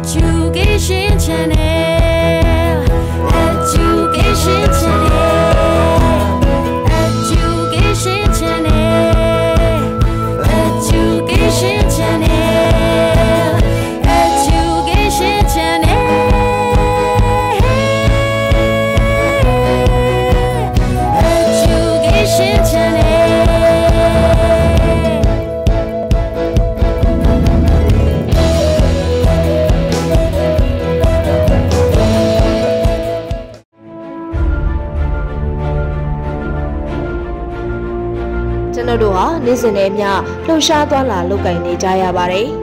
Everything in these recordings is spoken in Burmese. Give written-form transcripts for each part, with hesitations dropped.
Education Channel. Education Channel. Education Channel. Education Channel. Education Channel. Education Channel.ကျွန်တော်တို့ဟာနေ့စဉ်နဲ့အမျှလှုပ်ရှားသွားလာလုပ်ကိုင်နေကြရပါတယ်။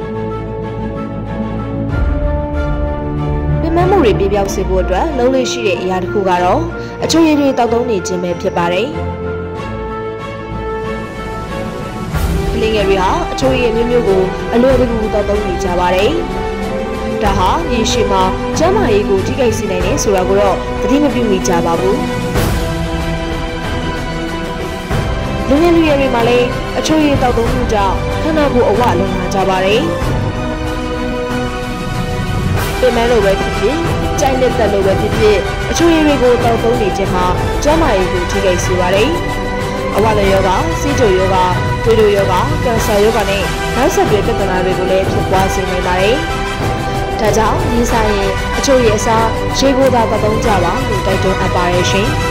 ပြင်ပမှုတွေပြပြောက်စေဖို့အတွက်လုံးလေးရှိတဲ့အရာတစ်ခုကတော့အချိုရည်တွေတောက်သုံးနေခြင်းပဲဖြစ်ပါတယ်။ကလေးငယ်တွေဟာအချိုရည်မျိုးမျိုးကိုအလွယ်တကူတောက်သုံးနေကြပါတယ်။ဒါဟာရေရှည်မှာကျန်းမာရေးကိုထိခိုက်စေနိုင်တယ်ဆိုတာကိုတော့သတိမပြုမိကြပါဘူး။လူငယ်လူရွယ်တွေမှာလည်းအချိုရည်တောက်သုံးမှုကြောင့်ခန္ဓာကိုယ်အဝလုံလာကြပါတယ်။ပြင်ပလိုပဲဖြစ်ဖြစ်ကြိုက်တဲ့တက်လိုပဲဖြစ်ဖြစ်အချိုရည်တွေကိုတောက်သုံးနေခြင်းဟာကျန်းမာရေးကိုထိခိုက်စေပါတယ်။အဝလယောဂါ၊ဆီးချိုယောဂါ၊သွေးတိုယောဂါ၊ကင်ဆာယောဂါနဲ့နောက်ဆက်တွဲပြဿနာတွေကိုလည်းဖြစ်ပွားစေနိုင်ပါတယ်။ဒါကြောင့်ဒီဆိုင်ရင်အချိုရည်အစားရေကိုသာတောက်သုံးကြပါလို့တိုက်တွန်းအပ်ပါတယ်ရှင်။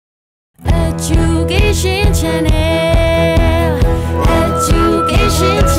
Education Channel. Education